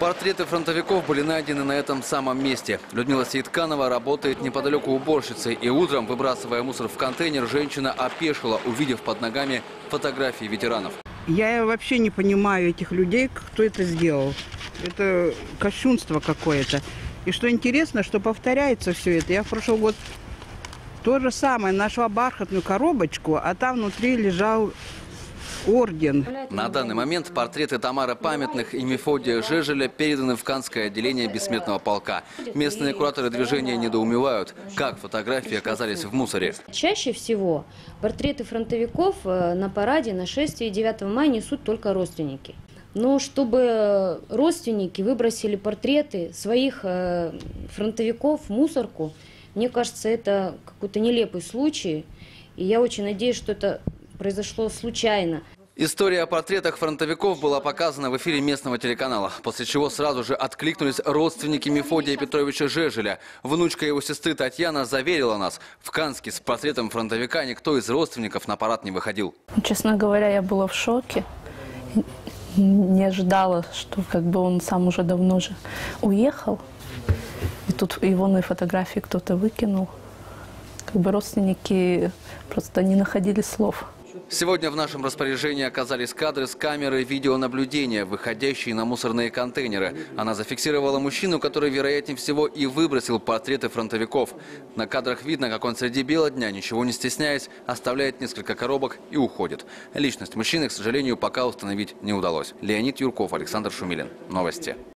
Портреты фронтовиков были найдены на этом самом месте. Людмила Сейтканова работает неподалеку уборщицей. И утром, выбрасывая мусор в контейнер, женщина опешила, увидев под ногами фотографии ветеранов. Я вообще не понимаю этих людей, кто это сделал. Это кощунство какое-то. И что интересно, что повторяется все это. Я в прошлый год то же самое нашла бархатную коробочку, а там внутри лежал орден. На данный момент портреты Тамары Памятных и Мефодия Жежеля переданы в Канское отделение Бессмертного полка. Местные кураторы движения недоумевают, как фотографии оказались в мусоре. Чаще всего портреты фронтовиков на параде, на шествии 9 мая несут только родственники. Но чтобы родственники выбросили портреты своих фронтовиков в мусорку, мне кажется, это какой-то нелепый случай. И я очень надеюсь, что это произошло случайно. История о портретах фронтовиков была показана в эфире местного телеканала, после чего сразу же откликнулись родственники Мефодия Петровича Жежеля. Внучка его сестры Татьяна заверила нас, в Канске с портретом фронтовика никто из родственников на парад не выходил. Честно говоря, я была в шоке. Не ожидала, что он сам уже давно же уехал. И тут его на фотографии кто-то выкинул. Родственники просто не находили слов. Сегодня в нашем распоряжении оказались кадры с камеры видеонаблюдения, выходящие на мусорные контейнеры. Она зафиксировала мужчину, который, вероятнее всего, и выбросил портреты фронтовиков. На кадрах видно, как он среди бела дня, ничего не стесняясь, оставляет несколько коробок и уходит. Личность мужчины, к сожалению, пока установить не удалось. Леонид Юрков, Александр Шумилин. Новости.